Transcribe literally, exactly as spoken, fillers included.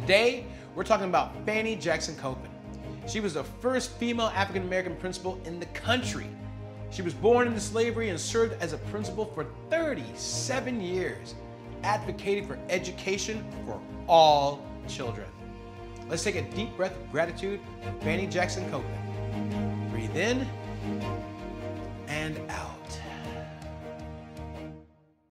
Today, we're talking about Fanny Jackson Coppin. She was the first female African-American principal in the country. She was born into slavery and served as a principal for thirty-seven years, advocating for education for all children. Let's take a deep breath of gratitude for Fanny Jackson Coppin. Breathe in and out.